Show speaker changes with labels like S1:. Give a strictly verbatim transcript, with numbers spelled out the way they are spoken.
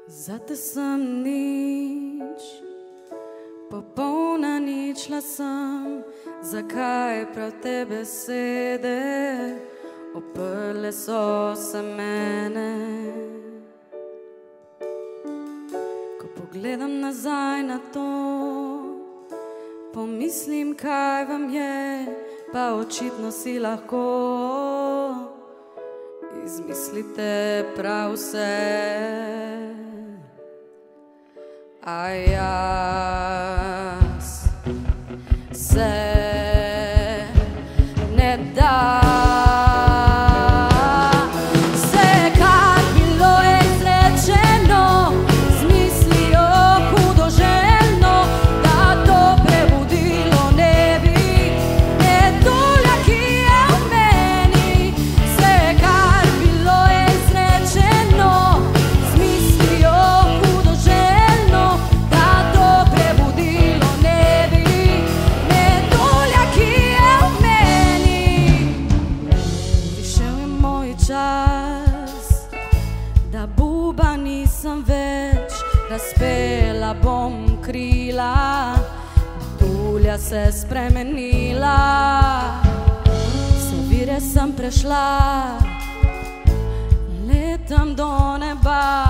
S1: Zate sem nič, popolna ničla sem. Zakaj prav te besede oprle so se mene? Ko pogledam nazaj na to, pomislim, kaj vam je, pa očitno si lahko izmislite prav vse. A jaz se ne da. Vse, kar bilo je izrečeno, z mislijo hudoželjno, da to prebudilo ne bi nedolja, ki je v meni. Vse, kar bilo je izrečeno, z mislijo hudoželjno, da to prebudilo ne bi nedolja, ki je v meni. Prišel je moj čas, da buba nisem več, razpela bom krila, metulja se spremenila. Vse vire sem prešla, letam do neba.